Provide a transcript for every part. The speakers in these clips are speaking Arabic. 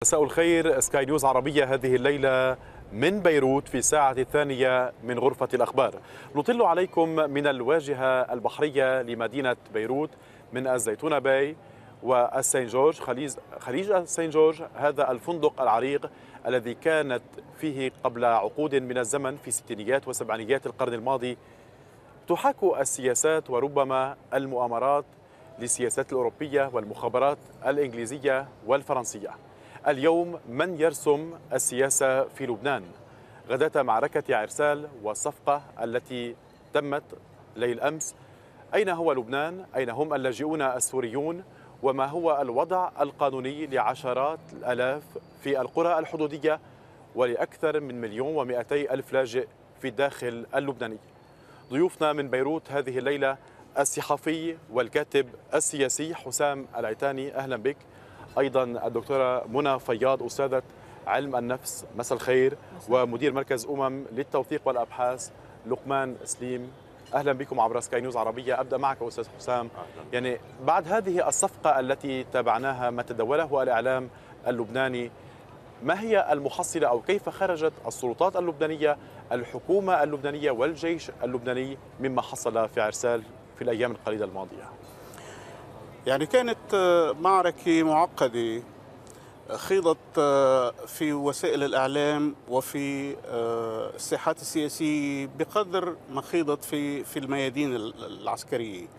مساء الخير. سكاي نيوز عربية هذه الليلة من بيروت في الساعة الثانية من غرفة الأخبار. نطل عليكم من الواجهة البحرية لمدينة بيروت من الزيتونة باي والسين جورج، خليج السين جورج، هذا الفندق العريق الذي كانت فيه قبل عقود من الزمن في ستينيات وسبعينيات القرن الماضي تحاك السياسات وربما المؤامرات للسياسات الأوروبية والمخابرات الإنجليزية والفرنسية. اليوم من يرسم السياسة في لبنان؟ غداة معركة عرسال والصفقة التي تمت ليل أمس. أين هو لبنان؟ أين هم اللاجئون السوريون؟ وما هو الوضع القانوني لعشرات الآلاف في القرى الحدودية ولأكثر من 1,200,000 لاجئ في الداخل اللبناني؟ ضيوفنا من بيروت هذه الليلة الصحفي والكاتب السياسي حسام العيتاني، أهلا بك. أيضا الدكتورة منى فياض، أستاذة علم النفس، مساء الخير. ومدير مركز للتوثيق والأبحاث لقمان سليم، أهلا بكم عبر سكاي نيوز عربية. أبدأ معك أستاذ حسام، يعني بعد هذه الصفقة التي تابعناها ما تداوله الإعلام اللبناني، ما هي المحصلة أو كيف خرجت السلطات اللبنانية، الحكومة اللبنانية والجيش اللبناني مما حصل في عرسال في الأيام القليلة الماضية؟ يعني كانت معركة معقدة خيضت في وسائل الإعلام وفي الساحات السياسية بقدر ما خيضت في الميادين العسكرية.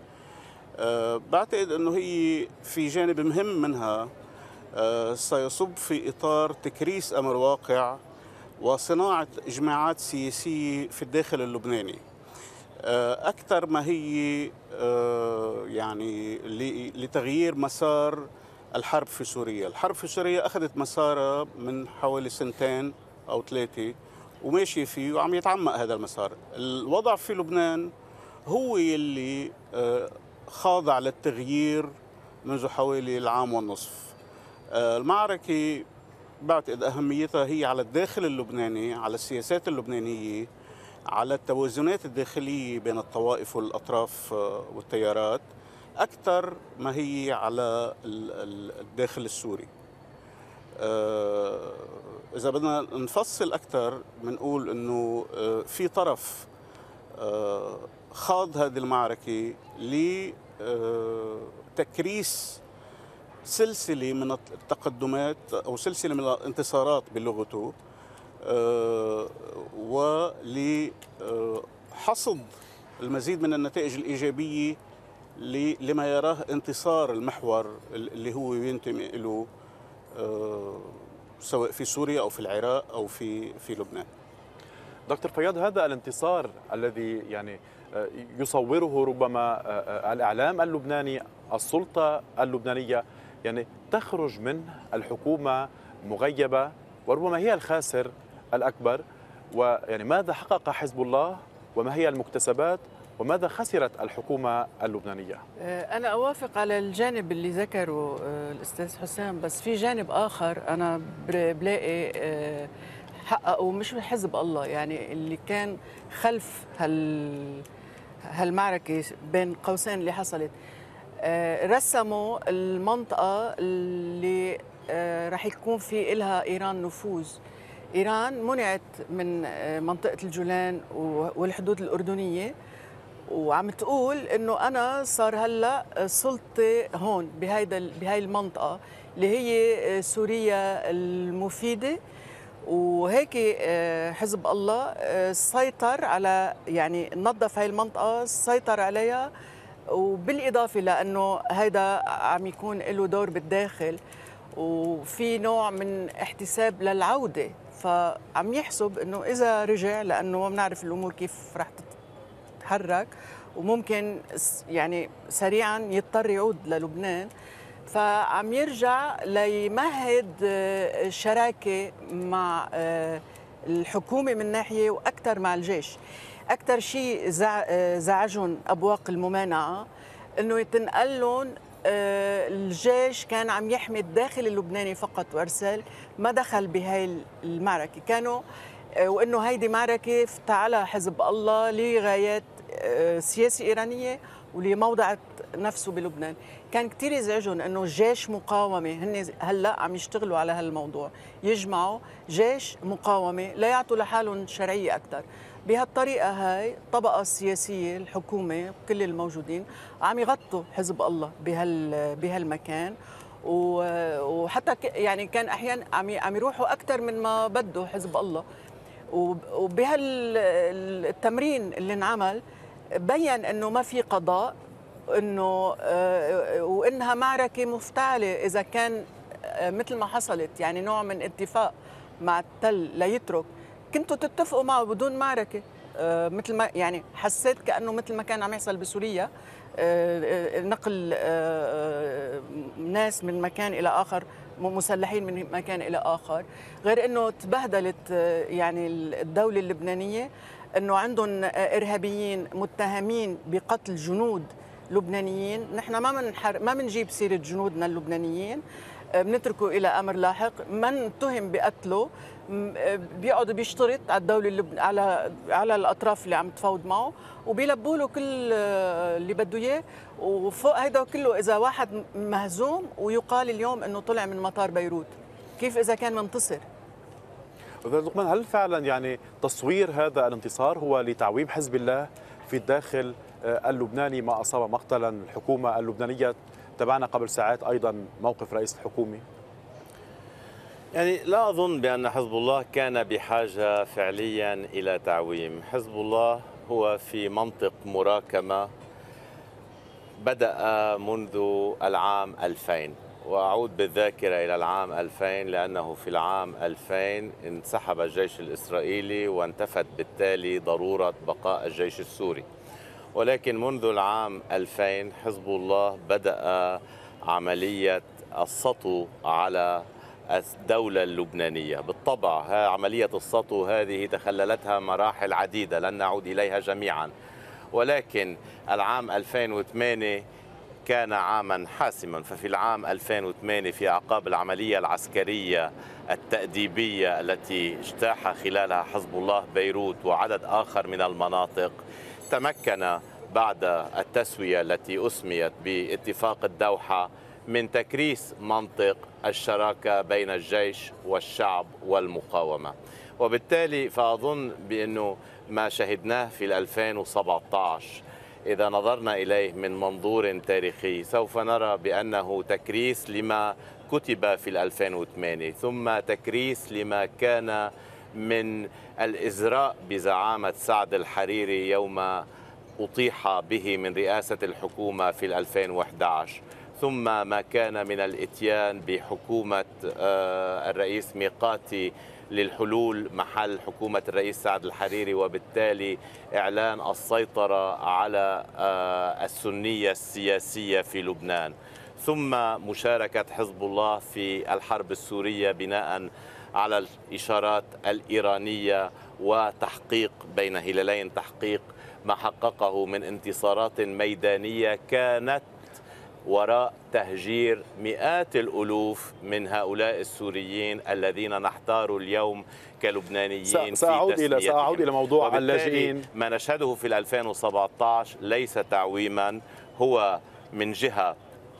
بعتقد أنه هي في جانب مهم منها سيصب في إطار تكريس أمر واقع وصناعة إجماعات سياسية في الداخل اللبناني أكثر ما هي يعني لتغيير مسار الحرب في سوريا. الحرب في سوريا أخذت مسارها من حوالي 2 أو 3 وماشي فيه وعم يتعمق هذا المسار. الوضع في لبنان هو اللي خاضع للتغيير منذ حوالي العام والنصف. المعركة بعتقد أهميتها هي على الداخل اللبناني، على السياسات اللبنانية، على التوازنات الداخلية بين الطوائف والأطراف والتيارات، أكثر ما هي على الداخل السوري. إذا بدنا نفصل أكثر بنقول أنه في طرف خاض هذه المعركة لتكريس سلسلة من التقدمات أو سلسلة من الانتصارات بلغته، ولحصد المزيد من النتائج الإيجابية لما يراه انتصار المحور اللي هو ينتمي له سواء في سوريا أو في العراق أو في لبنان. دكتور فياض، هذا الانتصار الذي يعني يصوره ربما الإعلام اللبناني، السلطة اللبنانية، يعني تخرج من الحكومة مغيبة وربما هي الخاسر الأكبر. ويعني ماذا حقق حزب الله وما هي المكتسبات وماذا خسرت الحكومة اللبنانية؟ أنا أوافق على الجانب اللي ذكره الأستاذ حسام، بس في جانب آخر أنا بلاقي حققوا مش حزب الله، يعني اللي كان خلف هالمعركة بين قوسين اللي حصلت. رسموا المنطقة اللي رح يكون في إلها إيران نفوذ. إيران منعت من منطقة الجولان والحدود الأردنية، وعم تقول إنه أنا صار هلأ سلطة هون بهاي المنطقة اللي هي سوريا المفيدة. وهيك حزب الله سيطر على، يعني نظف هاي المنطقة، سيطر عليها. وبالإضافة لأنه هيدا عم يكون له دور بالداخل وفي نوع من احتساب للعودة، فعم يحسب أنه إذا رجع، لأنه ما بنعرف الأمور كيف رح تتحرك وممكن يعني سريعا يضطر يعود للبنان، فعم يرجع ليمهد شراكة مع الحكومة من ناحية وأكثر مع الجيش. أكثر شيء زعجهم أبواق الممانعة أنه يتنقل لهم الجيش كان عم يحمي الداخل اللبناني فقط، وأرسال ما دخل بهاي المعركة. كانوا وأنه هيدي معركة افتعلها حزب الله لغايات سياسة إيرانية واللي موضعت نفسه بلبنان. كان كتير يزعجهم انه جيش مقاومه، هن هلا عم يشتغلوا على هالموضوع، يجمعوا جيش مقاومه ليعطوا لحالهم شرعيه اكثر. بهالطريقه هاي الطبقه السياسيه، الحكومه، كل الموجودين عم يغطوا حزب الله بهالمكان، وحتى يعني كان احيانا عم يروحوا اكثر من ما بده حزب الله. وبهالتمرين اللي انعمل بين انه ما في قضاء، انه وانها معركه مفتعله اذا كان مثل ما حصلت، يعني نوع من اتفاق مع التل ليترك، كنتوا تتفقوا معه بدون معركه. مثل ما يعني حسيت كانه مثل ما كان عم يحصل بسوريا، نقل ناس من مكان الى اخر، مسلحين من مكان الى اخر، غير انه تبهدلت يعني الدوله اللبنانيه، انه عندهم ارهابيين متهمين بقتل جنود لبنانيين. نحن ما بنجيب سيره جنودنا اللبنانيين، بنتركه الى امر لاحق. من اتهم بقتله بيقعد بيشترط على الدوله على الاطراف اللي عم تفاوض معه، وبيلبوا له كل اللي بده اياه. وفوق هيدا كله اذا واحد مهزوم ويقال اليوم انه طلع من مطار بيروت، كيف اذا كان منتصر؟ أستاذ لقمان، هل فعلا يعني تصوير هذا الانتصار هو لتعويم حزب الله في الداخل اللبناني ما أصاب مقتلا الحكومة اللبنانية؟ تابعنا قبل ساعات أيضا موقف رئيس الحكومة. يعني لا أظن بأن حزب الله كان بحاجة فعليا إلى تعويم. حزب الله هو في منطق مراكمة بدأ منذ العام 2000، وأعود بالذاكرة إلى العام 2000 لأنه في العام 2000 انسحب الجيش الإسرائيلي وانتفت بالتالي ضرورة بقاء الجيش السوري. ولكن منذ العام 2000 حزب الله بدأ عملية السطو على الدولة اللبنانية. بالطبع عملية السطو هذه تخللتها مراحل عديدة لن نعود إليها جميعا، ولكن العام 2008 كان عاما حاسما. ففي العام 2008 في أعقاب العملية العسكرية التأديبية التي اجتاح خلالها حزب الله بيروت وعدد آخر من المناطق، تمكن بعد التسوية التي أسميت باتفاق الدوحة من تكريس منطق الشراكة بين الجيش والشعب والمقاومة. وبالتالي فأظن بأنه ما شهدناه في 2017 إذا نظرنا إليه من منظور تاريخي سوف نرى بأنه تكريس لما كتب في 2008، ثم تكريس لما كان من الإزراء بزعامة سعد الحريري يوم أطيح به من رئاسة الحكومة في 2011، ثم ما كان من الإتيان بحكومة الرئيس ميقاتي للحلول محل حكومة الرئيس سعد الحريري، وبالتالي إعلان السيطرة على السنية السياسية في لبنان، ثم مشاركة حزب الله في الحرب السورية بناء على الإشارات الإيرانية، وتحقيق بين هلالين تحقيق ما حققه من انتصارات ميدانية كانت وراء تهجير مئات الألوف من هؤلاء السوريين الذين نحتار اليوم كلبنانيين. سأعود إلى موضوع اللاجئين. ما نشهده في 2017 ليس تعويما، هو من جهة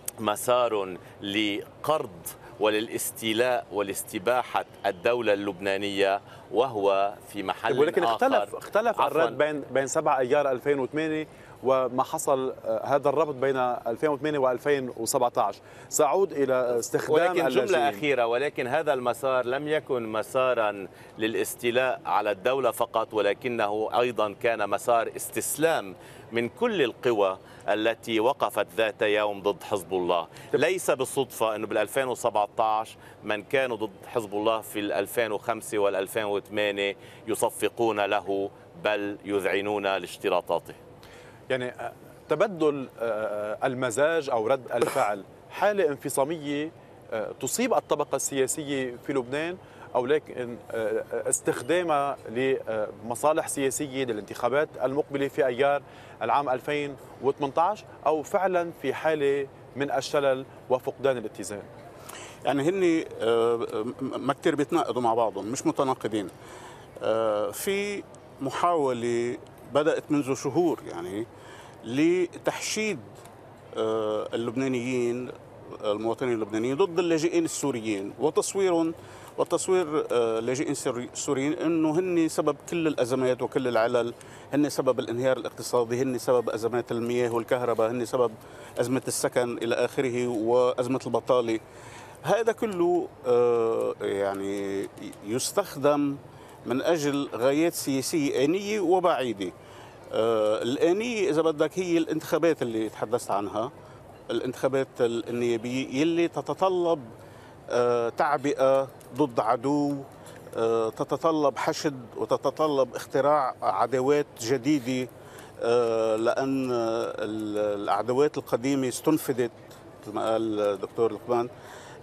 مسار لقرض وللاستيلاء والاستباحة الدولة اللبنانية، وهو في محل ولكن آخر. اختلف الرد بين 7 أيار 2008 وما حصل هذا الربط بين 2008 و2017. سأعود إلى استخدام ولكن اللاجئين. جملة أخيرة، ولكن هذا المسار لم يكن مسارا للاستيلاء على الدولة فقط، ولكنه أيضا كان مسار استسلام من كل القوى التي وقفت ذات يوم ضد حزب الله. ليس بالصدفة أنه بال2017 من كانوا ضد حزب الله في 2005 وال2008 يصفقون له بل يذعنون لاشتراطاته. يعني تبدل المزاج أو رد الفعل حالة انفصامية تصيب الطبقة السياسية في لبنان، أو لكن استخدامها لمصالح سياسية للانتخابات المقبلة في أيار العام 2018، أو فعلا في حالة من الشلل وفقدان الاتزان؟ يعني هن ما كتير بيتناقضوا مع بعضهم، مش متناقضين. في محاولة بدأت منذ شهور يعني لتحشيد اللبنانيين المواطنين اللبنانيين ضد اللاجئين السوريين وتصوير اللاجئين السوريين انه هن سبب كل الازمات وكل العلل، هن سبب الانهيار الاقتصادي، هن سبب ازمات المياه والكهرباء، هن سبب ازمه السكن الى اخره وازمه البطاله. هذا كله يعني يستخدم من اجل غايات سياسيه آنيه وبعيده. الآنية إذا بدك هي الانتخابات اللي تحدثت عنها، الانتخابات النيابية يلي تتطلب تعبئة ضد عدو، تتطلب حشد وتتطلب اختراع عداوات جديدة، لأن العداوات القديمة استنفدت مثل ما قال الدكتور لقمان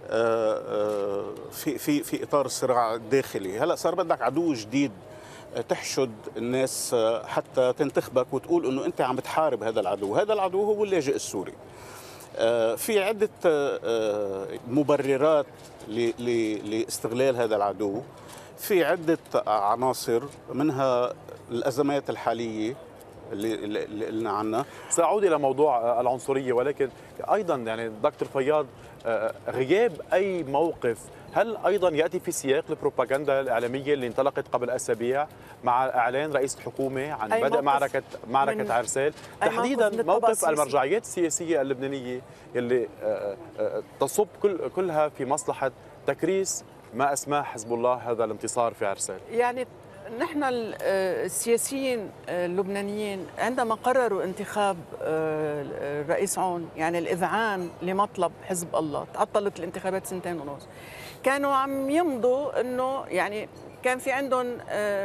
في إطار الصراع الداخلي. هلأ صار بدك عدو جديد تحشد الناس حتى تنتخبك وتقول انه انت عم بتحارب هذا العدو، هذا العدو هو اللاجئ السوري. في عده مبررات لاستغلال هذا العدو، في عده عناصر منها الازمات الحاليه اللي قلنا عنها. سأعود إلى موضوع العنصرية، ولكن أيضا يعني دكتور فياض، غياب أي موقف هل أيضا يأتي في سياق البروباغندا الإعلامية اللي انطلقت قبل أسابيع مع إعلان رئيس الحكومة عن بدء معركة عرسال، تحديدا موقف المرجعيات السياسية اللبنانية اللي تصب كلها في مصلحة تكريس ما أسماه حزب الله هذا الانتصار في عرسال؟ يعني نحن السياسيين اللبنانيين عندما قرروا انتخاب الرئيس عون، يعني الإذعان لمطلب حزب الله، تعطلت الانتخابات 2.5 سنين، كانوا عم يمضوا انه يعني كان في عندهم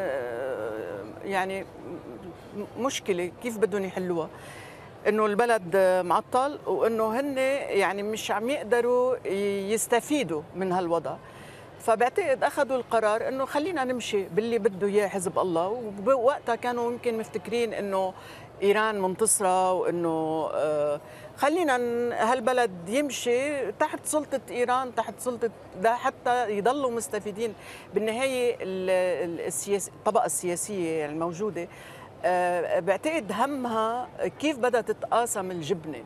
يعني مشكلة كيف بدهم يحلوها، انه البلد معطل وانه هن يعني مش عم يقدروا يستفيدوا من هالوضع. فبعتقد اخذوا القرار انه خلينا نمشي باللي بده اياه حزب الله، ووقتها كانوا يمكن مفتكرين انه ايران منتصره وانه خلينا هالبلد يمشي تحت سلطه ايران، تحت سلطه ده حتى يضلوا مستفيدين. بالنهايه الطبقه السياسيه الموجوده بعتقد همها كيف بدها تتقاسم الجبنه،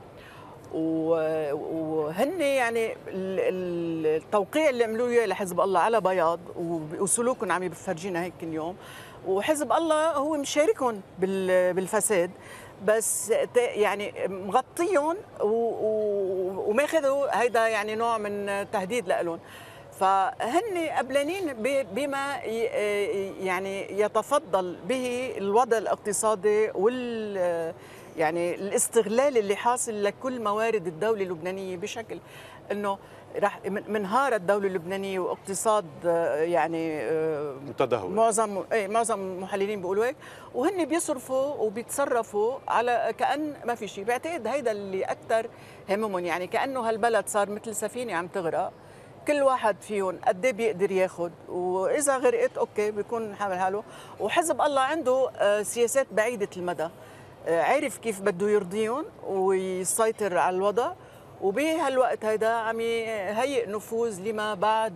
وهن يعني التوقيع اللي عملوه اياه لحزب الله على بياض وسلوكهم عم بفرجينا هيك كل يوم، وحزب الله هو مشاركهم بالفساد بس يعني مغطيهم وماخذوا هيدا يعني نوع من تهديد لهم. فهن قبلانين بما يعني يتفضل به الوضع الاقتصادي يعني الاستغلال اللي حاصل لكل موارد الدولة اللبنانية، بشكل انه راح منهار الدولة اللبنانية واقتصاد يعني متدهور. معظم المحللين بيقولوا هيك، وهن بيصرفوا وبيتصرفوا على كأن ما في شيء. بعتقد هيدا اللي أكثر همهم، يعني كأنه هالبلد صار مثل سفينة عم تغرق، كل واحد فيهم قد ايه بيقدر ياخذ، واذا غرقت اوكي بيكون حامل حاله. وحزب الله عنده سياسات بعيده المدى، عارف كيف بده يرضيهم ويسيطر على الوضع، وبهالوقت هيدا عم يهيئ نفوذ لما بعد،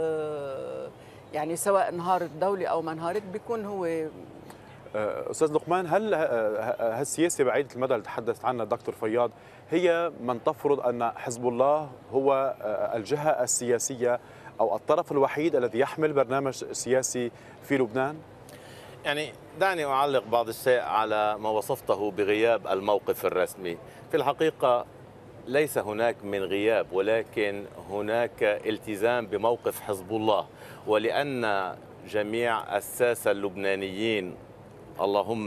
يعني سواء انهارت الدوله او ما انهارت بيكون هو. أستاذ لقمان، هل هالسياسة بعيدة المدى اللي تحدثت عنها الدكتور فياض هي من تفرض أن حزب الله هو الجهة السياسية أو الطرف الوحيد الذي يحمل برنامج سياسي في لبنان؟ يعني دعني أعلق بعض الشيء على ما وصفته بغياب الموقف الرسمي. في الحقيقة ليس هناك من غياب، ولكن هناك التزام بموقف حزب الله، ولأن جميع الساسة اللبنانيين اللهم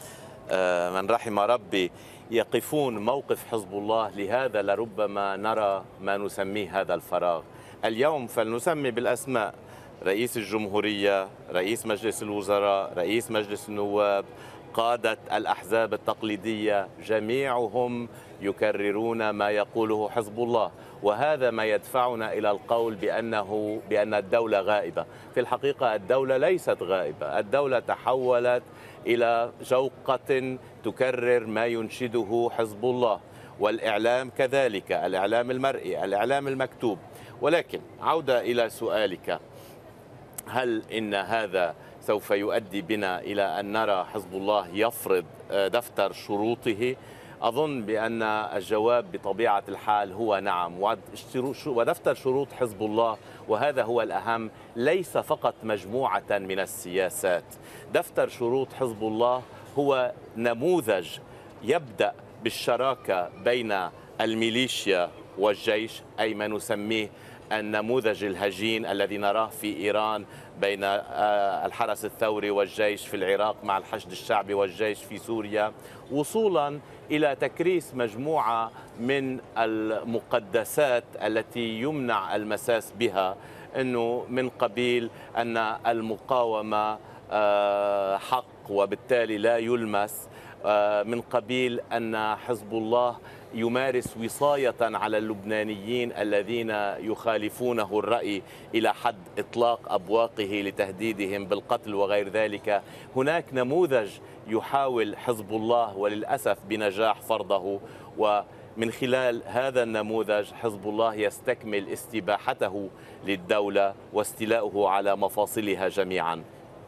من رحم ربي يقفون موقف حزب الله، لهذا لربما نرى ما نسميه هذا الفراغ. اليوم فلنسمي بالأسماء: رئيس الجمهورية، رئيس مجلس الوزراء، رئيس مجلس النواب، قادة الأحزاب التقليدية، جميعهم يكررون ما يقوله حزب الله، وهذا ما يدفعنا إلى القول بأن الدولة غائبة. في الحقيقة الدولة ليست غائبة، الدولة تحولت إلى جوقة تكرر ما ينشده حزب الله، والإعلام كذلك، الإعلام المرئي، الإعلام المكتوب. ولكن عودة إلى سؤالك، هل إن هذا سوف يؤدي بنا إلى أن نرى حزب الله يفرض دفتر شروطه أظن بأن الجواب بطبيعة الحال هو نعم، ودفتر شروط حزب الله، وهذا هو الأهم، ليس فقط مجموعة من السياسات. دفتر شروط حزب الله هو نموذج يبدأ بالشراكة بين الميليشيا والجيش، أي ما نسميه النموذج الهجين الذي نراه في إيران بين الحرس الثوري والجيش في العراق مع الحشد الشعبي والجيش في سوريا، وصولا إلى تكريس مجموعة من المقدسات التي يمنع المساس بها، أنه من قبيل أن المقاومة حق وبالتالي لا يلمس، من قبيل أن حزب الله يمارس وصاية على اللبنانيين الذين يخالفونه الرأي إلى حد إطلاق أبواقه لتهديدهم بالقتل وغير ذلك. هناك نموذج يحاول حزب الله وللأسف بنجاح فرضه، ومن خلال هذا النموذج حزب الله يستكمل استباحته للدولة واستيلاؤه على مفاصلها جميعا.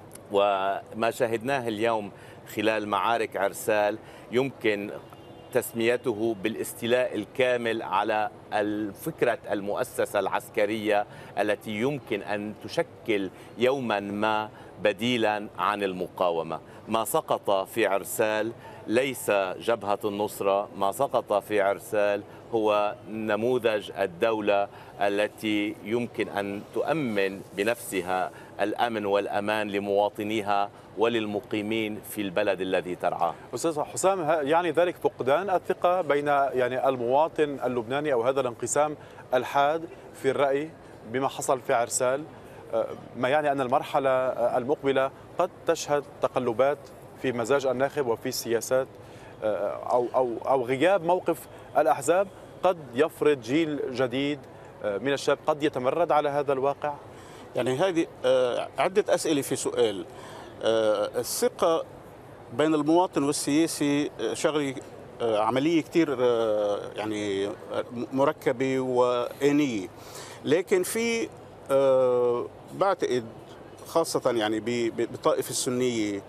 وما شاهدناه اليوم خلال معارك عرسال يمكن تسميته بالاستيلاء الكامل على فكرة المؤسسة العسكرية التي يمكن أن تشكل يوما ما بديلا عن المقاومة. ما سقط في عرسال ليس جبهة النصرة، ما سقط في عرسال هو نموذج الدولة التي يمكن أن تؤمن بنفسها الأمن والأمان لمواطنيها وللمقيمين في البلد الذي ترعاه. أستاذ حسام، يعني ذلك فقدان الثقة بين يعني المواطن اللبناني أو هذا الانقسام الحاد في الرأي بما حصل في عرسال، ما يعني أن المرحلة المقبلة قد تشهد تقلبات في مزاج الناخب وفي السياسات، أو غياب موقف الأحزاب قد يفرض جيل جديد من الشباب قد يتمرد على هذا الواقع؟ يعني هذه عدة أسئلة في سؤال. الثقة بين المواطن والسياسي شغلة عملية كتير يعني مركبة وآنية، لكن في بعتقد خاصة يعني بالطائفة السنية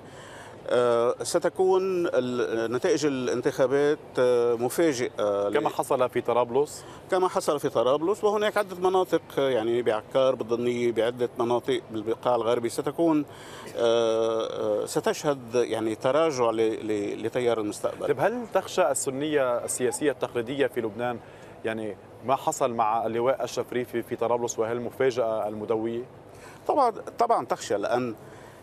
ستكون نتائج الانتخابات مفاجئة كما حصل في طرابلس. وهناك عدة مناطق يعني بعكار بالضنية بعدة مناطق بالبقاع الغربي ستشهد يعني تراجع لتيار المستقبل. طيب، هل تخشى السنية السياسية التقليدية في لبنان يعني ما حصل مع اللواء أشرف ريفي في طرابلس وهي المفاجأة المدوية؟ طبعا تخشى، لأن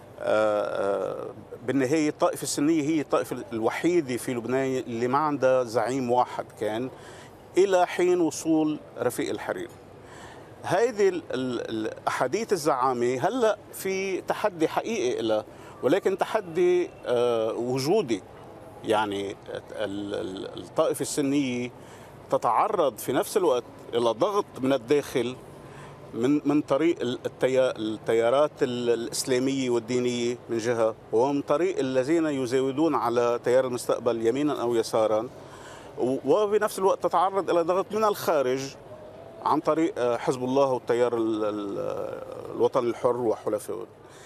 بالنهاية الطائفة السنية هي الطائفة الوحيدة في لبنان اللي ما عندها زعيم واحد كان إلى حين وصول رفيق الحريري. هذه الأحاديث الزعامة هلأ في تحدي حقيقي لها، ولكن تحدي وجودي. يعني الطائفة السنية تتعرض في نفس الوقت إلى ضغط من الداخل من طريق التيارات الإسلامية والدينية من جهة، ومن طريق الذين يزاودون على تيار المستقبل يمينا أو يسارا، وبنفس الوقت تتعرض إلى ضغط من الخارج عن طريق حزب الله والتيار الوطني الحر وحلفائه.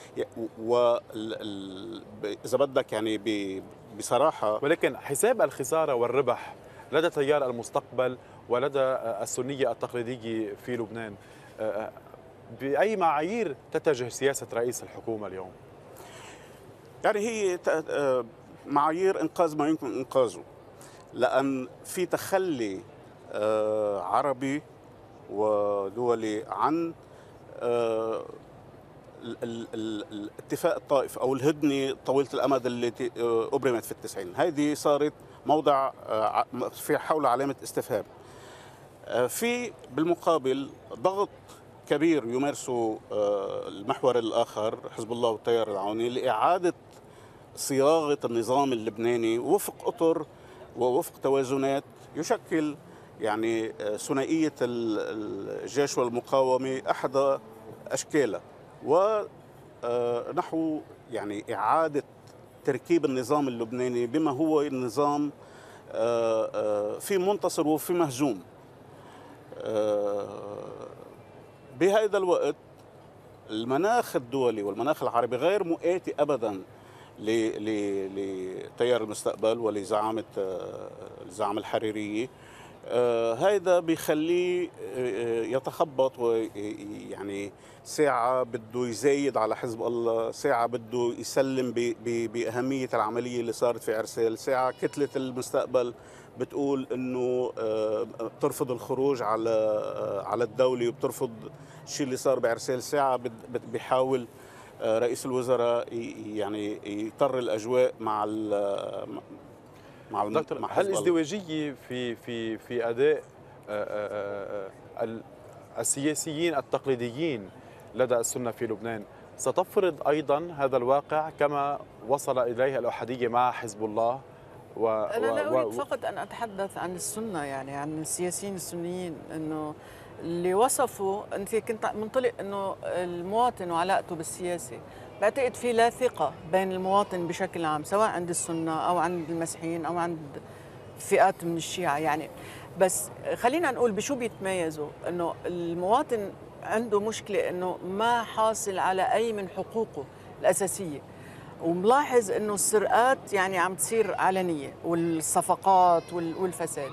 وإذا بدك يعني بصراحة، ولكن حساب الخسارة والربح لدى تيار المستقبل ولدى السنية التقليدية في لبنان، بأي معايير تتجه سياسة رئيس الحكومة اليوم؟ يعني هي معايير إنقاذ ما يمكن إنقاذه، لأن في تخلي عربي ودولي عن الاتفاق الطائف أو الهدنة طويلة الأمد التي أبرمت في التسعين. هذه صارت موضع في حول علامة استفهام. في بالمقابل ضغط كبير يمارسه المحور الآخر حزب الله والتيار العوني لإعادة صياغة النظام اللبناني وفق أطر ووفق توازنات يشكل يعني ثنائية الجيش والمقاومة أحد أشكالها، ونحو يعني إعادة تركيب النظام اللبناني بما هو النظام في منتصر وفي مهزوم. بهذا الوقت المناخ الدولي والمناخ العربي غير مؤاتي أبدا لتيار المستقبل ولزعامة الزعامة الحريرية. هيدا بيخليه يتخبط، ويعني ساعة بده يزايد على حزب الله، ساعة بده يسلم بأهمية العملية اللي صارت في عرسال، ساعة كتلة المستقبل بتقول انه بترفض الخروج على الدولة وبترفض الشيء اللي صار بعرسال، ساعة بيحاول رئيس الوزراء يعني يضطر الاجواء دكتور، مع هل الازدواجية في أداء السياسيين التقليديين لدى السنة في لبنان ستفرض أيضا هذا الواقع كما وصل إليه الأحادية مع حزب الله؟ أنا لا أريد فقط أن أتحدث عن السنة، يعني عن السياسيين السنيين، أنه اللي وصفوا، أنت كنت منطلق أنه المواطن وعلاقته بالسياسة، بعتقد في لا ثقة بين المواطن بشكل عام، سواء عند السنة أو عند المسيحيين أو عند فئات من الشيعة يعني. بس خلينا نقول بشو بيتميزوا، أنه المواطن عنده مشكلة أنه ما حاصل على أي من حقوقه الأساسية، وملاحظ أنه السرقات يعني عم تصير علنية، والصفقات والفساد.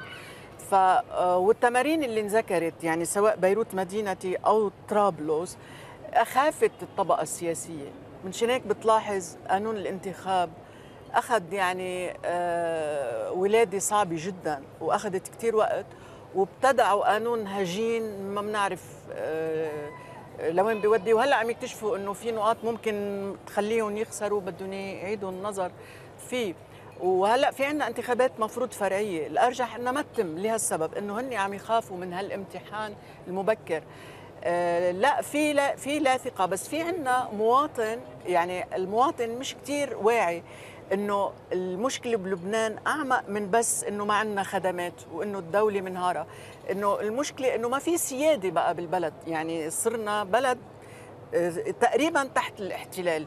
والتمارين اللي انذكرت يعني سواء بيروت مدينتي أو طرابلس أخافت الطبقة السياسية. من هيك بتلاحظ قانون الانتخاب أخذ يعني ولادة صعبة جدا وأخذت كتير وقت، وابتدعوا قانون هجين ما بنعرف لوين بيودي، وهلا عم يكتشفوا انه في نقاط ممكن تخليهم يخسروا، بدهم يعيدوا النظر فيه. وهلا في عندنا انتخابات مفروض فرعيه، الارجح انها ما تتم لهالسبب انه هن عم يخافوا من هالامتحان المبكر. لا في لا ثقه، بس في عندنا مواطن، يعني المواطن مش كتير واعي انه المشكله بلبنان اعمق من بس انه ما عندنا خدمات وانه الدوله منهاره، انه المشكله انه ما في سياده بقى بالبلد، يعني صرنا بلد تقريبا تحت الاحتلال.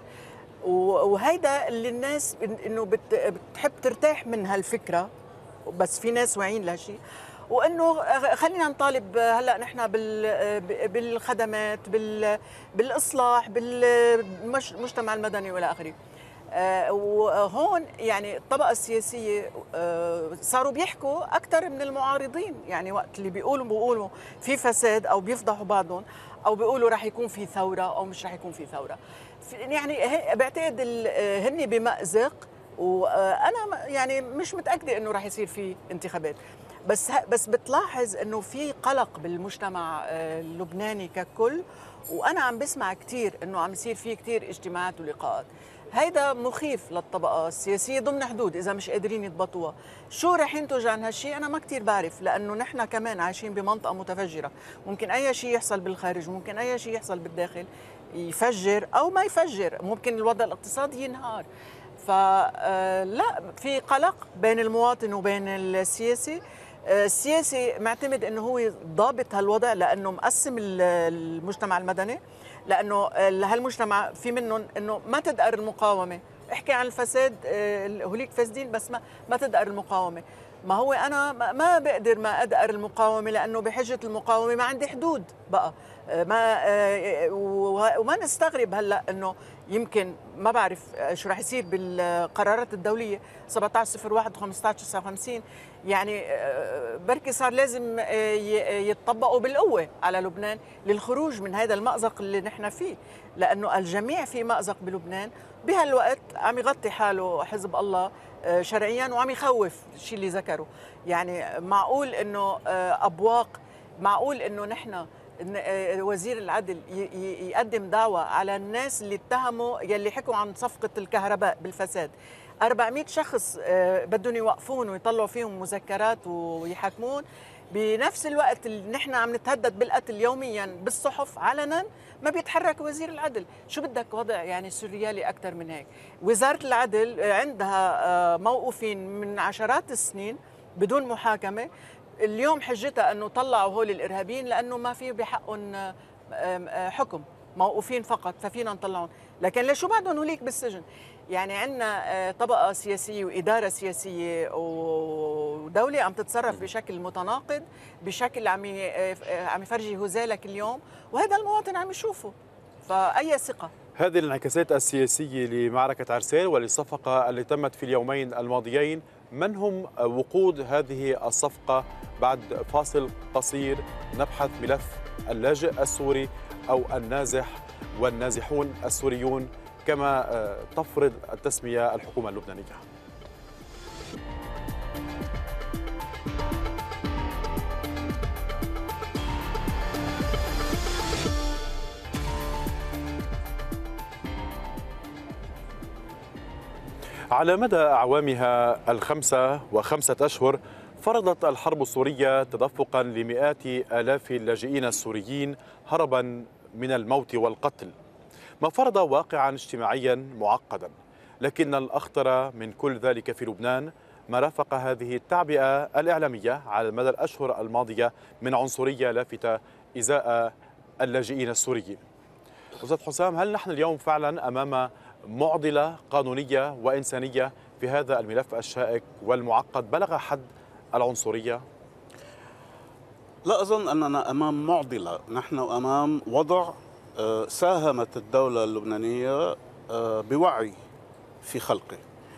وهيدا اللي الناس انه بتحب ترتاح من هالفكره، بس في ناس واعيين لهالشيء، وانه خلينا نطالب هلا نحن بالخدمات، بالاصلاح، بالمجتمع المدني والى اخره. وهون يعني الطبقة السياسية صاروا بيحكوا أكثر من المعارضين، يعني وقت اللي بيقولوا في فساد أو بيفضحوا بعضهم أو بيقولوا رح يكون في ثورة أو مش رح يكون في ثورة، يعني بعتقد هن بمأزق. وأنا يعني مش متأكدة إنه رح يصير في انتخابات، بس بتلاحظ إنه في قلق بالمجتمع اللبناني ككل، وأنا عم بسمع كتير إنه عم يصير في كتير اجتماعات ولقاءات. هيدا مخيف للطبقة السياسية ضمن حدود، إذا مش قادرين يضبطوها. شو رح ينتج عن هالشيء أنا ما كتير بعرف، لأنه نحن كمان عايشين بمنطقة متفجرة، ممكن أي شيء يحصل بالخارج، ممكن أي شيء يحصل بالداخل يفجر أو ما يفجر، ممكن الوضع الاقتصادي ينهار. فلا، في قلق بين المواطن وبين السياسي. السياسي معتمد انه هو ضابط هالوضع لانه مقسم المجتمع المدني، لانه هالمجتمع في منهم انه ما تدقر المقاومه، احكي عن الفساد، هوليك فاسدين بس ما تدقر المقاومه. ما هو انا ما بقدر ما ادقر المقاومه، لانه بحجه المقاومه ما عندي حدود بقى. وما نستغرب هلا انه يمكن ما بعرف شو راح يصير بالقرارات الدوليه 1701 و1559، يعني بركي صار لازم يتطبقوا بالقوه على لبنان للخروج من هذا المأزق اللي نحن فيه، لانه الجميع في مأزق بلبنان بهالوقت. عم يغطي حاله حزب الله شرعيا وعم يخوف الشيء اللي ذكره. يعني معقول انه ابواق، معقول انه نحن وزير العدل يقدم دعوة على الناس اللي اتهموا يلي حكوا عن صفقة الكهرباء بالفساد، 400 شخص بدهم يوقفون ويطلعوا فيهم مذكرات ويحاكمون، بنفس الوقت اللي نحن عم نتهدد بالقتل يوميا بالصحف علنا ما بيتحرك وزير العدل. شو بدك وضع يعني سوريالي أكثر من هيك؟ وزارة العدل عندها موقوفين من عشرات السنين بدون محاكمة، اليوم حجتها انه طلعوا هول الارهابيين لانه ما في بحقهم حكم، موقوفين فقط ففينا نطلعهم، لكن ليش بعدهم هوليك بالسجن؟ يعني عندنا طبقه سياسيه واداره سياسيه ودوله عم تتصرف بشكل متناقض، بشكل عم يفرجي هزالك اليوم، وهذا المواطن عم يشوفه. فأي ثقة. هذه الانعكاسات السياسية لمعركة عرسال وللصفقة اللي تمت في اليومين الماضيين، من هم وقود هذه الصفقة؟ بعد فاصل قصير نبحث ملف اللاجئ السوري أو النازح والنازحون السوريون كما تفرض التسمية الحكومة اللبنانية. على مدى أعوامها الخمسة وخمسة أشهر فرضت الحرب السورية تدفقا لمئات آلاف اللاجئين السوريين هربا من الموت والقتل، ما فرض واقعا اجتماعيا معقدا. لكن الأخطر من كل ذلك في لبنان ما رافق هذه التعبئة الإعلامية على مدى الأشهر الماضية من عنصرية لافتة إزاء اللاجئين السوريين. أستاذ حسام، هل نحن اليوم فعلا أمام معضلة قانونية وإنسانية في هذا الملف الشائك والمعقد بلغ حد العنصرية؟ لا أظن أننا أمام معضلة، نحن أمام وضع ساهمت الدولة اللبنانية بوعي في خلقه.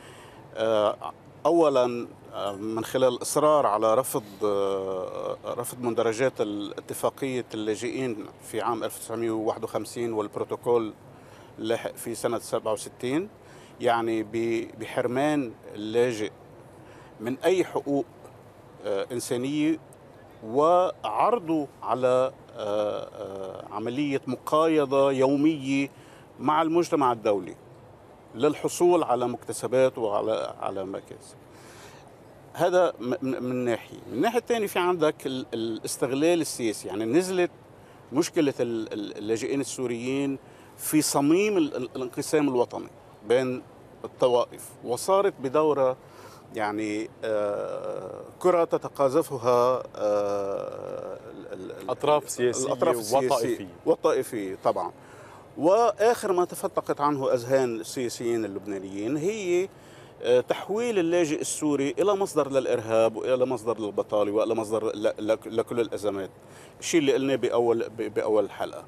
أولا من خلال الإصرار على رفض مندرجات اتفاقية اللاجئين في عام 1951 والبروتوكول لاحق في سنة 67، يعني بحرمان اللاجئ من أي حقوق إنسانية وعرضه على عملية مقايضة يومية مع المجتمع الدولي للحصول على مكتسبات وعلى مكاسب. هذا من ناحية. من الناحية الثانية في عندك الاستغلال السياسي، يعني نزلت مشكلة اللاجئين السوريين في صميم الانقسام الوطني بين الطوائف، وصارت بدورة يعني كرة تتقاذفها أطراف سياسية وطائفية طبعا. وآخر ما تفتقت عنه أذهان السياسيين اللبنانيين هي تحويل اللاجئ السوري إلى مصدر للإرهاب وإلى مصدر للبطالة وإلى مصدر لكل الأزمات، الشيء اللي قلناه بأول الحلقة.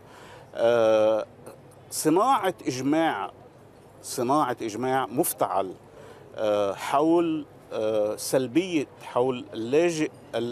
صناعة إجماع مفتعل حول سلبية حول اللاجئ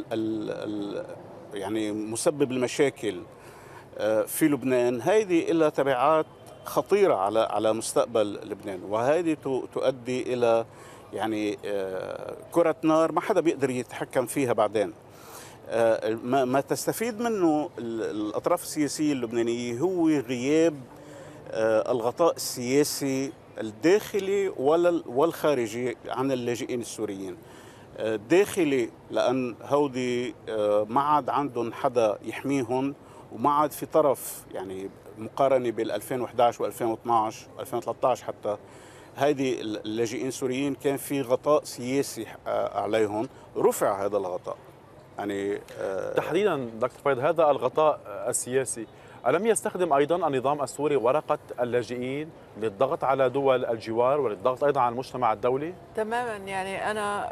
يعني مسبب المشاكل في لبنان، هذه إلى تبعات خطيرة على مستقبل لبنان، وهذه تؤدي إلى يعني كرة نار ما حدا بيقدر يتحكم فيها بعدين. ما تستفيد منه الأطراف السياسية اللبنانية هو غياب الغطاء السياسي الداخلي والخارجي عن اللاجئين السوريين. الداخلي لأن هودي ما عاد عندهم حدا يحميهم، وما عاد في طرف يعني مقارنة بال 2011 و2012 و2013 حتى هذه اللاجئين السوريين كان في غطاء سياسي عليهم، رفع هذا الغطاء. يعني تحديدا دكتور فايض، هذا الغطاء السياسي ألم يستخدم أيضا النظام السوري ورقة اللاجئين للضغط على دول الجوار وللضغط أيضا على المجتمع الدولي؟ تماما. يعني أنا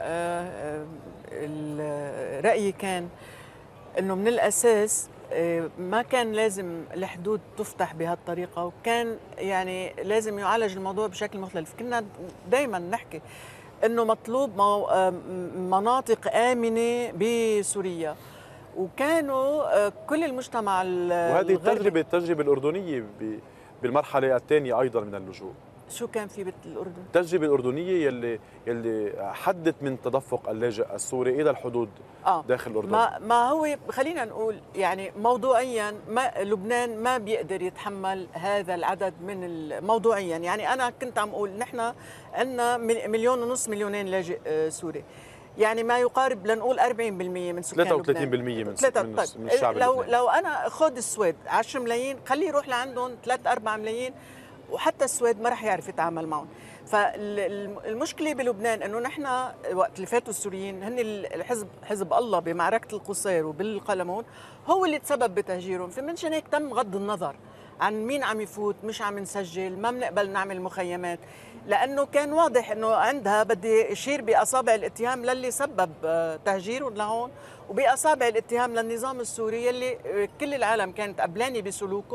رأيي كان أنه من الأساس ما كان لازم الحدود تفتح بهالطريقة، وكان يعني لازم يعالج الموضوع بشكل مختلف. كنا دايما نحكي أنه مطلوب مناطق آمنة بسوريا، وكانوا كل المجتمع وهذه التجربة الأردنية بالمرحلة الثانية أيضا من اللجوء. شو كان في بالأردن؟ التجربة الأردنية يلي حدت من تدفق اللاجئ السوري إلى الحدود داخل الأردن. ما هو خلينا نقول يعني موضوعيا لبنان ما بيقدر يتحمل هذا العدد موضوعيا. يعني أنا كنت عم أقول نحن عندنا 1.5 مليون 2 مليون لاجئ سوري، يعني ما يقارب لنقول 40% من سكان 33% من الشعب لو أنا أخذ السويد 10 ملايين خليه يروح لعندهم 3-4 ملايين، وحتى السويد ما رح يعرف يتعامل معهم. فالمشكلة بلبنان أنه نحن وقت اللي فاتوا السوريين هن حزب الله بمعركة القصير وبالقلمون هو اللي تسبب بتهجيرهم. فمنشان هيك تم غض النظر عن مين عم يفوت، مش عم نسجل، ما بنقبل نعمل مخيمات، لأنه كان واضح أنه عندها بدي يشير بأصابع الاتهام للي سبب تهجيرهم لهون، وبأصابع الاتهام للنظام السوري اللي كل العالم كانت قبلاني بسلوكه،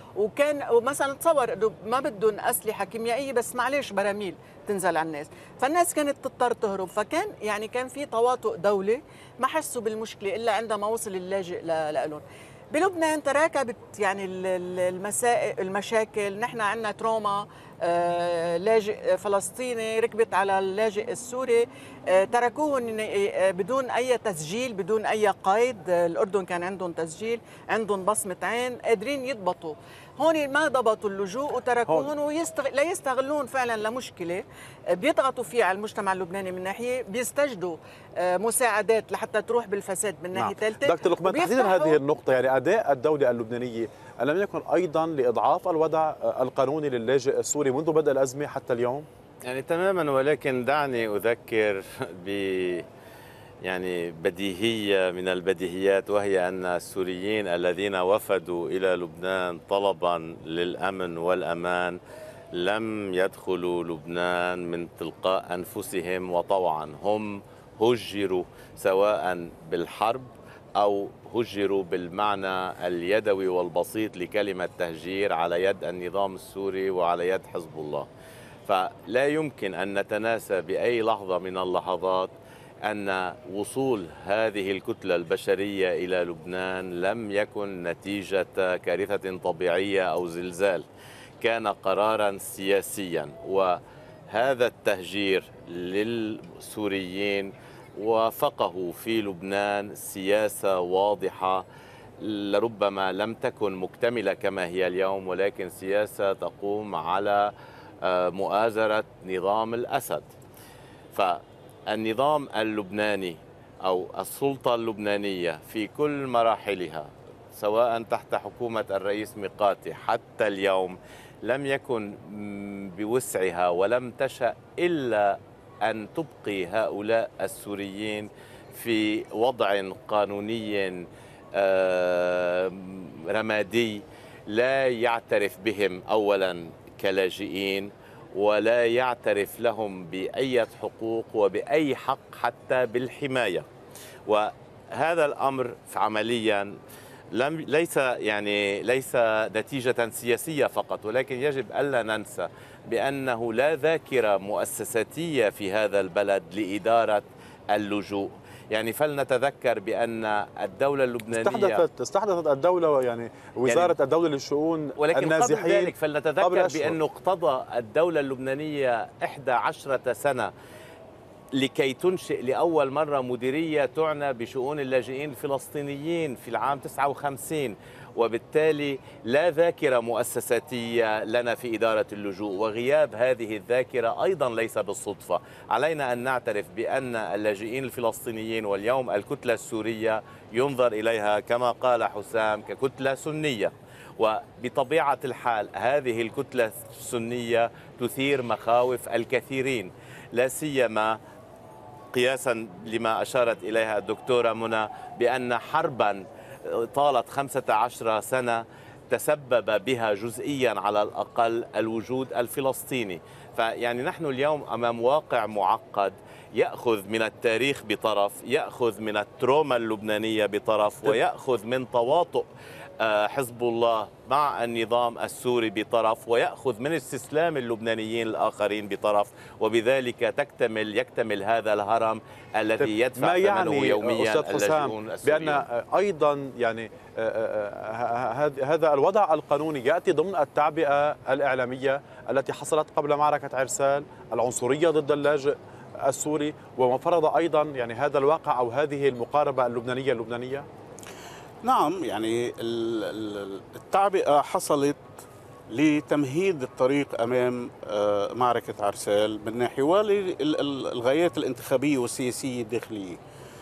وكان ومثلا تصور انه ما بدهم اسلحه كيميائيه بس معلش براميل تنزل على الناس، فالناس كانت تضطر تهرب، فكان يعني كان في تواطؤ دولي، ما حسوا بالمشكله الا عندما وصل اللاجئ لهم. بلبنان تراكبت يعني المشاكل، نحن عندنا تروما، لاجئ فلسطيني ركبت على اللاجئ السوري، تركوهم بدون أي تسجيل بدون أي قيد. الأردن كان عندهم تسجيل، عندهم بصمة عين، قادرين يضبطوا. هون ما ضبطوا اللجوء وتركوهم لا يستغلون فعلا لمشكلة بيضغطوا فيها على المجتمع اللبناني من ناحية، بيستجدوا مساعدات لحتى تروح بالفساد من ناحية ثالثة. دكتور لقمان، تحديدا هذه النقطة، يعني أداء الدولة اللبنانية ألم يكن أيضا لإضعاف الوضع القانوني للاجئ السوري منذ بدء الأزمة حتى اليوم؟ يعني تماما، ولكن دعني أذكر يعني بديهية من البديهيات، وهي أن السوريين الذين وفدوا إلى لبنان طلبا للأمن والأمان لم يدخلوا لبنان من تلقاء أنفسهم وطوعا، هم هجروا سواء بالحرب أو هجروا بالمعنى اليدوي والبسيط لكلمة تهجير على يد النظام السوري وعلى يد حزب الله. فلا يمكن أن نتناسى بأي لحظة من اللحظات أن وصول هذه الكتلة البشرية إلى لبنان لم يكن نتيجة كارثة طبيعية أو زلزال، كان قرارا سياسيا. وهذا التهجير للسوريين وافقه في لبنان سياسة واضحة، لربما لم تكن مكتملة كما هي اليوم، ولكن سياسة تقوم على مؤازرة نظام الأسد. فالنظام اللبناني أو السلطة اللبنانية في كل مراحلها سواء تحت حكومة الرئيس ميقاتي حتى اليوم لم يكن بوسعها ولم تشأ إلا أن تبقي هؤلاء السوريين في وضع قانوني رمادي لا يعترف بهم أولا كلاجئين، ولا يعترف لهم بأي حقوق وبأي حق حتى بالحماية. وهذا الأمر عمليا ليس نتيجة سياسية فقط، ولكن يجب ألا ننسى بأنه لا ذاكرة مؤسساتية في هذا البلد لإدارة اللجوء. يعني فلنتذكر بأن الدولة اللبنانية استحدثت الدولة يعني وزارة الدولة للشؤون ولكن النازحين، قبل ذلك فلنتذكر بأنه اقتضى الدولة اللبنانية 11 سنة لكي تنشئ لأول مرة مديرية تعنى بشؤون اللاجئين الفلسطينيين في العام 59، وبالتالي لا ذاكرة مؤسساتية لنا في إدارة اللجوء، وغياب هذه الذاكرة أيضا ليس بالصدفة. علينا أن نعترف بأن اللاجئين الفلسطينيين واليوم الكتلة السورية ينظر إليها كما قال حسام ككتلة سنية، وبطبيعة الحال هذه الكتلة السنية تثير مخاوف الكثيرين، لا سيما قياسا لما أشارت إليها الدكتورة منى بأن حربا طالت 15 سنة تسبب بها جزئيا على الأقل الوجود الفلسطيني. فيعني نحن اليوم أمام واقع معقد يأخذ من التاريخ بطرف، يأخذ من التروما اللبنانية بطرف، ويأخذ من تواطؤ حزب الله مع النظام السوري بطرف، ويأخذ من استسلام اللبنانيين الآخرين بطرف، وبذلك يكتمل هذا الهرم الذي يدفع ما يعني ثمنه يوميا اللاجئون السوريين. بأن أيضا يعني هذا الوضع القانوني يأتي ضمن التعبئة الإعلامية التي حصلت قبل معركة عرسال، العنصرية ضد اللاجئ السوري، وما فرض أيضا يعني هذا الواقع أو هذه المقاربة اللبنانية. نعم، يعني التعبئة حصلت لتمهيد الطريق أمام معركة عرسال من ناحية، وللغايات الانتخابية والسياسية الداخلية.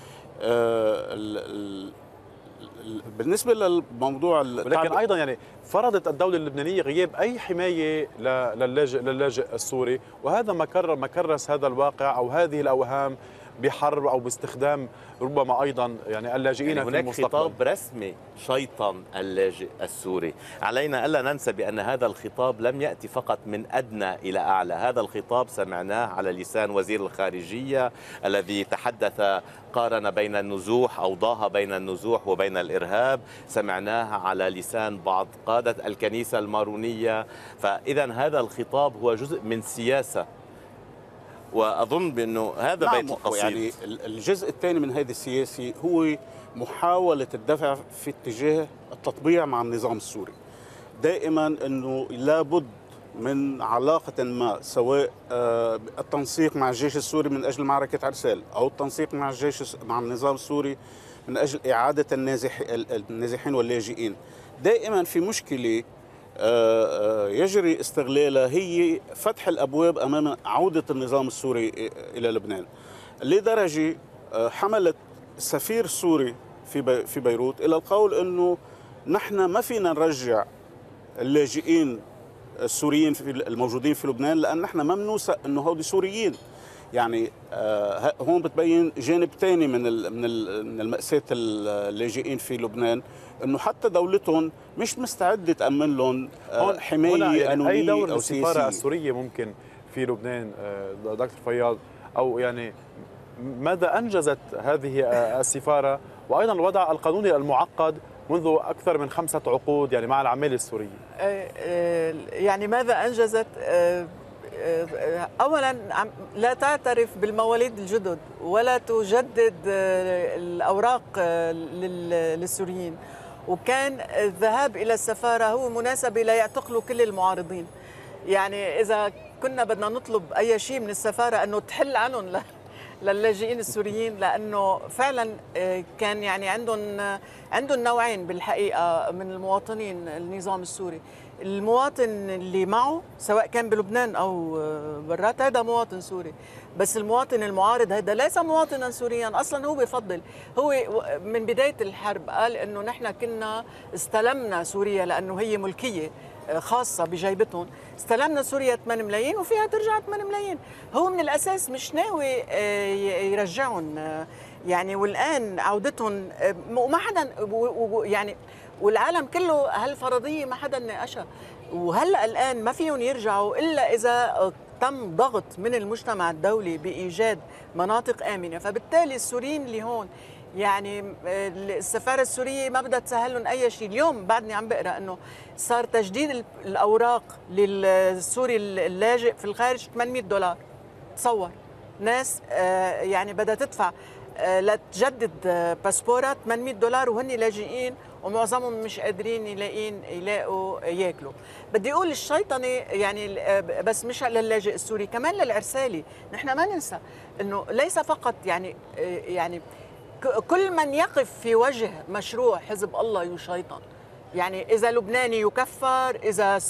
بالنسبة للموضوع ولكن أيضا يعني فرضت الدولة اللبنانية غياب أي حماية للاجئ السوري، وهذا ما كرس هذا الواقع أو هذه الأوهام بحرب أو باستخدام ربما أيضا يعني اللاجئين يعني في هناك المستقبل. خطاب رسمي شيطن اللاجئ السوري. علينا ألا ننسى بأن هذا الخطاب لم يأتي فقط من أدنى إلى أعلى، هذا الخطاب سمعناه على لسان وزير الخارجية الذي تحدث قارن بين النزوح أو ضاه بين النزوح وبين الإرهاب، سمعناه على لسان بعض قادة الكنيسة المارونية. فإذا هذا الخطاب هو جزء من سياسة، وأظن بأنه هذا نعم، بيت القصيد. يعني الجزء الثاني من هذا السياسي هو محاولة الدفع في اتجاه التطبيع مع النظام السوري. دائما أنه لابد من علاقة ما، سواء التنسيق مع الجيش السوري من أجل معركة عرسال أو التنسيق مع النظام السوري من أجل إعادة النازحين واللاجئين. دائما في مشكلة يجري استغلالها، هي فتح الأبواب أمام عودة النظام السوري إلى لبنان، لدرجة حملت السفير السوري في بيروت إلى القول أنه نحن ما فينا نرجع اللاجئين السوريين الموجودين في لبنان لأن نحن ما بنوثق أنه هودي سوريين. يعني هون بتبين جانب ثاني من المأساة اللاجئين في لبنان، انه حتى دولتهم مش مستعده تامن لهم حمايه يعني قانونيه اي دور او سياسيه. السفاره السوريه ممكن في لبنان دكتور فياض، او يعني ماذا انجزت هذه السفاره، وايضا الوضع القانوني المعقد منذ اكثر من 5 عقود يعني مع العماله السوريه؟ يعني ماذا انجزت؟ اولا لا تعترف بالمواليد الجدد ولا تجدد الاوراق للسوريين، وكان الذهاب الى السفاره هو مناسبه ليعتقلوا كل المعارضين. يعني اذا كنا بدنا نطلب اي شيء من السفاره انه تحل عنهم للاجئين السوريين، لانه فعلا كان يعني عندهم نوعين بالحقيقه من المواطنين النظام السوري. المواطن اللي معه سواء كان بلبنان او برات هذا مواطن سوري، بس المواطن المعارض هذا ليس مواطنا سوريا اصلا. هو بفضل، هو من بدايه الحرب قال انه نحن كنا استلمنا سوريا لانه هي ملكيه خاصه بجيبتهم، استلمنا سوريا 8 ملايين وفيها ترجع 8 ملايين. هو من الاساس مش ناوي يرجعهم يعني، والان عودتهم وما حدا يعني، والعالم كله هالفرضيه ما حدا ناقشها، وهلا الان ما فيهم يرجعوا الا اذا تم ضغط من المجتمع الدولي بايجاد مناطق امنه. فبالتالي السوريين اللي هون يعني السفاره السوريه ما بدها تسهل لهم اي شيء. اليوم بعدني عم بقرا انه صار تجديد الاوراق للسوري اللاجئ في الخارج $800. تصور ناس يعني بدها تدفع لتجدد باسبورات $800 وهن لاجئين ومعظمهم مش قادرين يلاقوا ياكلوا. بدي اقول الشيطنه يعني بس مش للاجئ السوري، كمان للعرسالي. نحن ما ننسى انه ليس فقط يعني كل من يقف في وجه مشروع حزب الله يشيطن. يعني اذا لبناني يكفر، اذا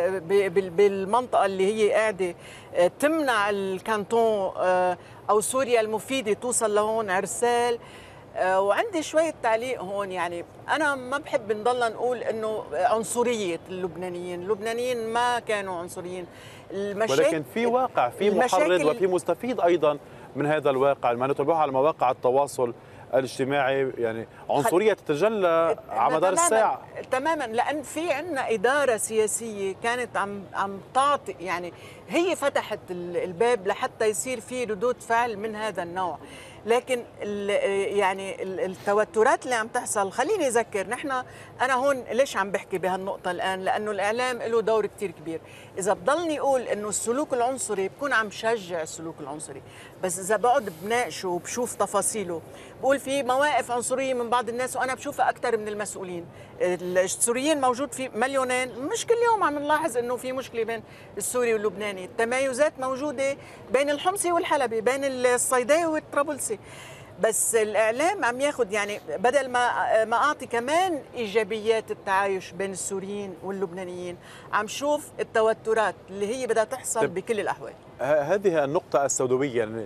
بالمنطقه اللي هي قاعده تمنع الكانتون او سوريا المفيده توصل لهون عرسال. وعندي شويه تعليق هون. يعني انا ما بحب نضلنا نقول انه عنصريه اللبنانيين ما كانوا عنصريين، ولكن في واقع، في محرض وفي مستفيد ايضا من هذا الواقع. ما نتابعه على مواقع التواصل الاجتماعي يعني عنصريه تتجلى على مدار الساعه تماما، لان في عندنا اداره سياسيه كانت عم تعطي، يعني هي فتحت الباب لحتى يصير في ردود فعل من هذا النوع. لكن يعني التوترات اللي عم تحصل، خليني اذكر انا هون ليش عم بحكي بهالنقطه الان؟ لانه الاعلام له دور كثير كبير. اذا بضلني اقول انه السلوك العنصري بكون عم شجع السلوك العنصري، بس اذا بقعد بناقشه وبشوف تفاصيله بقول في مواقف عنصريه من بعض الناس وانا بشوفها اكثر من المسؤولين. السوريين موجود في مليونين، مش كل يوم عم نلاحظ انه في مشكله بين السوري واللبناني. التمايزات موجوده بين الحمصي والحلبي، بين الصيداوي والطرابلسي، بس الاعلام عم ياخذ يعني بدل ما اعطي كمان ايجابيات التعايش بين السوريين واللبنانيين، عم شوف التوترات اللي هي بدها تحصل بكل الاحوال. هذه النقطة السوداوية، يعني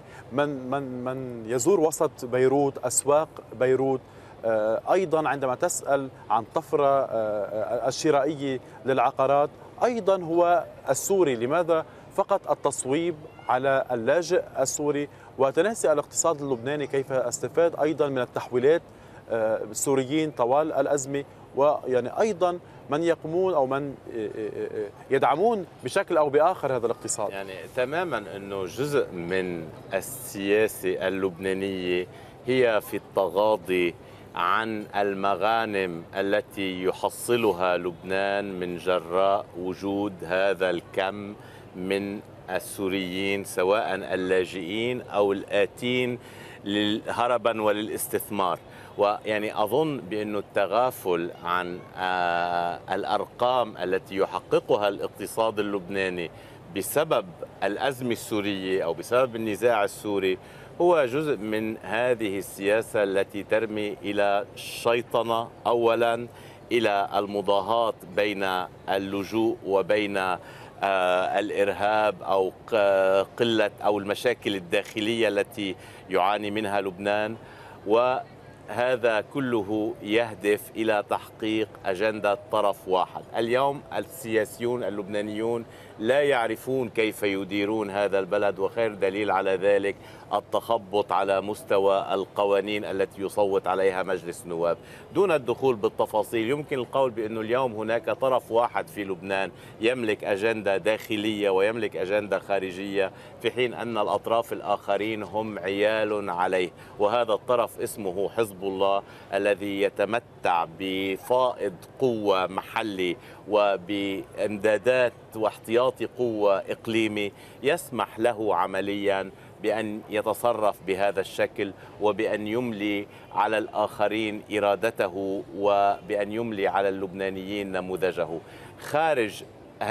من يزور وسط بيروت، أسواق بيروت، أيضا عندما تسأل عن طفرة الشرائية للعقارات، أيضا هو السوري. لماذا فقط التصويب على اللاجئ السوري وتناسي الاقتصاد اللبناني، كيف استفاد أيضا من التحويلات السوريين طوال الأزمة، ويعني أيضا من يقومون أو من يدعمون بشكل أو بآخر هذا الاقتصاد. يعني تماما أنه جزء من السياسة اللبنانية هي في التغاضي عن المغانم التي يحصلها لبنان من جراء وجود هذا الكم من السوريين، سواء اللاجئين أو الآتين هربا وللاستثمار. ويعني أظن بأن التغافل عن الأرقام التي يحققها الاقتصاد اللبناني بسبب الأزمة السورية أو بسبب النزاع السوري هو جزء من هذه السياسة التي ترمي إلى الشيطنة، أولا إلى المضاهاة بين اللجوء وبين الإرهاب أو قلة أو المشاكل الداخلية التي يعاني منها لبنان، وهذا كله يهدف إلى تحقيق أجندة طرف واحد. اليوم السياسيون اللبنانيون لا يعرفون كيف يديرون هذا البلد، وخير دليل على ذلك التخبط على مستوى القوانين التي يصوت عليها مجلس النواب. دون الدخول بالتفاصيل، يمكن القول بأنه اليوم هناك طرف واحد في لبنان يملك أجندة داخلية ويملك أجندة خارجية، في حين أن الأطراف الآخرين هم عيال عليه، وهذا الطرف اسمه حزب الله الذي يتمتع بفائض قوة محلي وبامدادات واحتياطي قوة إقليمي يسمح له عمليا بأن يتصرف بهذا الشكل، وبأن يملي على الآخرين إرادته، وبأن يملي على اللبنانيين نموذجه. خارج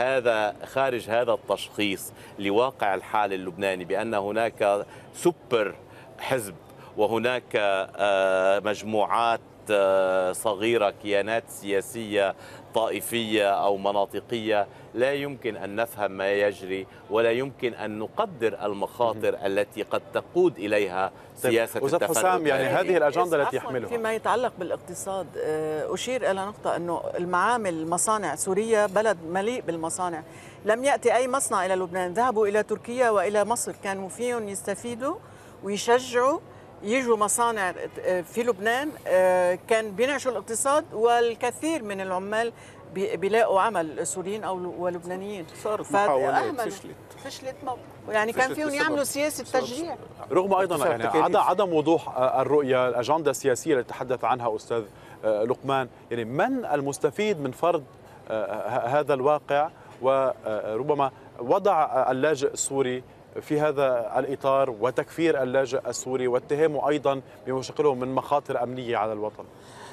هذا التشخيص لواقع الحال اللبناني بأن هناك سوبر حزب وهناك مجموعات صغيرة، كيانات سياسية طائفية أو مناطقية، لا يمكن أن نفهم ما يجري، ولا يمكن أن نقدر المخاطر التي قد تقود إليها سياسة أستاذ حسام، يعني هذه الأجندة التي يحملها. فيما يتعلق بالاقتصاد، أشير إلى نقطة أنه المعامل، المصانع، سوريا بلد مليء بالمصانع، لم يأتي أي مصنع إلى لبنان، ذهبوا إلى تركيا وإلى مصر، كانوا فيهم يستفيدوا ويشجعوا يجوا مصانع في لبنان، كان بينعشوا الاقتصاد، والكثير من العمال بيلاقوا عمل، سوريين او ولبنانيين. صارت محاولات فشلت يعني كان فيهم يعملوا سياسه تشجيع، رغم ايضا يعني عدم وضوح الرؤيه، الاجنده السياسيه اللي تحدث عنها استاذ لقمان. يعني من المستفيد من فرض هذا الواقع، وربما وضع اللاجئ السوري في هذا الإطار، وتكفير اللاجئ السوري واتهامه أيضا بمشكله من مخاطر أمنية على الوطن؟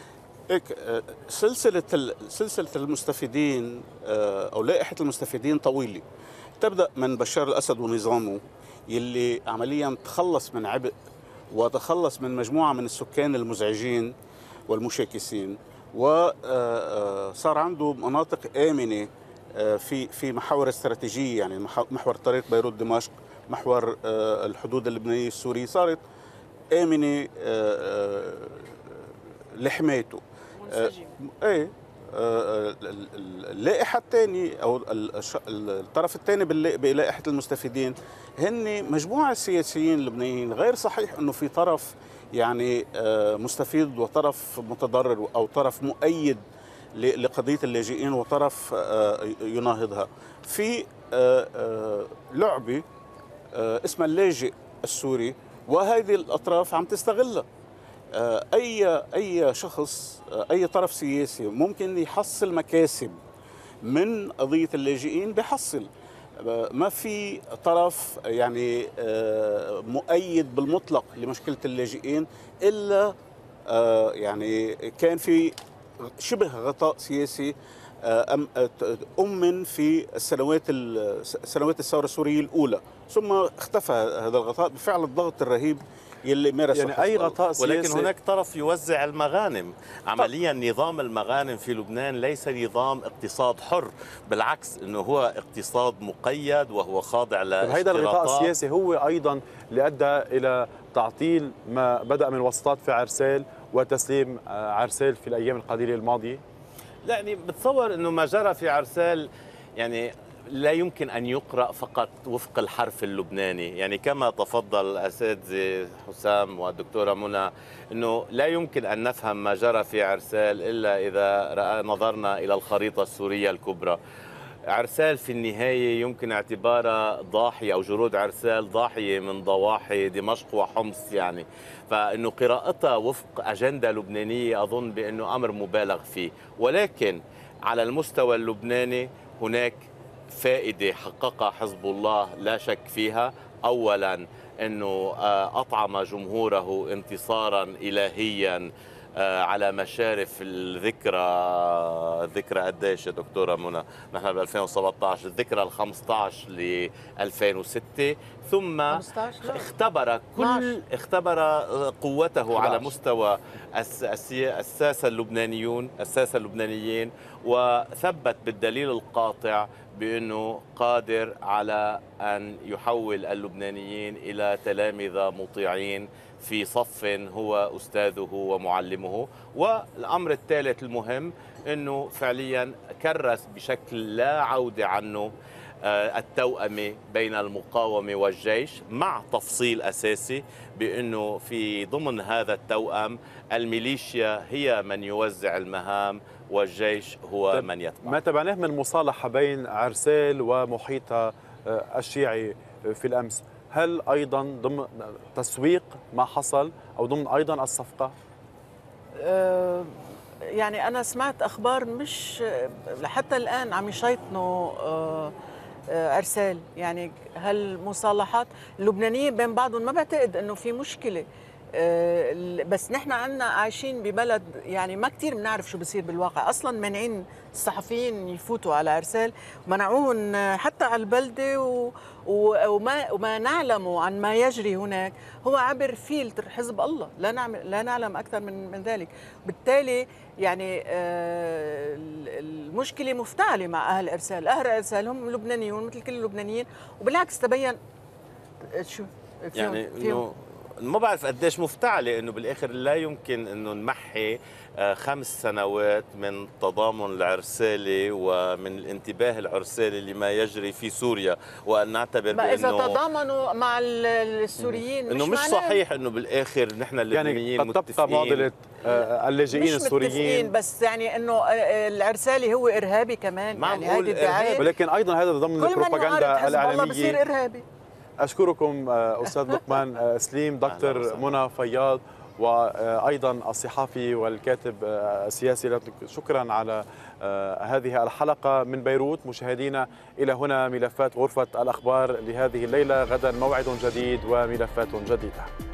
سلسلة المستفيدين أو لائحة المستفيدين طويلة، تبدأ من بشار الأسد ونظامه يلي عمليا تخلص من عبء وتخلص من مجموعة من السكان المزعجين والمشاكسين، وصار عنده مناطق آمنة في محاور استراتيجية، يعني محور طريق بيروت دمشق، محور الحدود اللبنانية السورية، صارت آمنة لحمايته. اللائحة الثانية أو الطرف الثاني بلائحة المستفيدين هن مجموعة سياسيين لبنانيين. غير صحيح أنه في طرف يعني مستفيد وطرف متضرر أو طرف مؤيد لقضية اللاجئين وطرف يناهضها. في لعبة اسمها اللاجئ السوري، وهذه الأطراف عم تستغلها. أي شخص، أي طرف سياسي ممكن يحصل مكاسب من قضية اللاجئين بيحصل. ما في طرف يعني مؤيد بالمطلق لمشكلة اللاجئين إلا يعني كان في شبه غطاء سياسي أمن في سنوات الثورة السورية الأولى، ثم اختفى هذا الغطاء بفعل الضغط الرهيب يلي مارسه يعني أي غطاء سياسي. ولكن هناك طرف يوزع المغانم. عمليا نظام المغانم في لبنان ليس نظام اقتصاد حر، بالعكس أنه هو اقتصاد مقيد وهو خاضع لاشتراطات. هذا الغطاء السياسي هو أيضا اللي أدى إلى تعطيل ما بدأ من وسطات في عرسال وتسليم عرسال في الأيام القليلة الماضية. لا، يعني بتصور أنه ما جرى في عرسال يعني لا يمكن أن يقرأ فقط وفق الحرف اللبناني. يعني كما تفضل الأساتذة حسام والدكتورة منى، أنه لا يمكن أن نفهم ما جرى في عرسال إلا إذا نظرنا إلى الخريطة السورية الكبرى. عرسال في النهاية يمكن اعتبارها ضاحية، أو جرود عرسال ضاحية من ضواحي دمشق وحمص، يعني فإنه قراءتها وفق أجندة لبنانية أظن بأنه أمر مبالغ فيه. ولكن على المستوى اللبناني هناك فائدة حققها حزب الله لا شك فيها. أولا أنه أطعم جمهوره انتصارا إلهيا على مشارف الذكرى قديش يا دكتورة منى؟ نحن ب 2017 الذكرى ال 15 ل 2006، ثم اختبر قوته على مستوى الساسة اللبنانيين، وثبت بالدليل القاطع بأنه قادر على أن يحول اللبنانيين إلى تلامذة مطيعين في صف هو أستاذه ومعلمه. والأمر الثالث المهم أنه فعليا كرس بشكل لا عودة عنه التوأمة بين المقاومة والجيش، مع تفصيل أساسي بأنه في ضمن هذا التوأم الميليشيا هي من يوزع المهام والجيش هو من يتبع. ما تبعناه من مصالحة بين عرسال ومحيطها الشيعي في الأمس، هل أيضا ضمن تسويق ما حصل أو ضمن أيضا الصفقة؟ يعني أنا سمعت أخبار مش حتى الآن عم يشيطنوا عرسال. يعني هالمصالحات اللبنانيين بين بعضهم ما بعتقد أنه في مشكلة، بس نحن عنا عايشين ببلد يعني ما كتير بنعرف شو بصير بالواقع. أصلا منعين الصحفيين يفوتوا على عرسال، منعوهم حتى على البلدة، وما نعلمه عن ما يجري هناك هو عبر فيلتر حزب الله، لا نعلم أكثر من ذلك. بالتالي يعني المشكلة مفتعلة مع أهل عرسال. أهل عرسال هم لبنانيون مثل كل اللبنانيين، وبالعكس تبين شو يعني إنه ما بعرف قديش مفتعلة، انه بالاخر لا يمكن انه نمحي 5 سنوات من تضامن العرسالي ومن الانتباه العرسالي لما يجري في سوريا، وان نعتبر بانه اذا تضامنوا مع السوريين انه مش صحيح انه بالاخر نحن اللبنانيين يعني قد تبقى معضلة اللاجئين السوريين، بس يعني انه العرسالي هو ارهابي كمان، يعني هذه الدعايه، ولكن ايضا هذا ضمن البروباغندا الاعلاميه. بصير ارهابي. أشكركم أستاذ لقمان سليم، دكتور منى فياض، وأيضا الصحافي والكاتب السياسي. شكرا على هذه الحلقة من بيروت. مشاهدينا، إلى هنا ملفات غرفة الأخبار لهذه الليلة. غدا موعد جديد وملفات جديدة.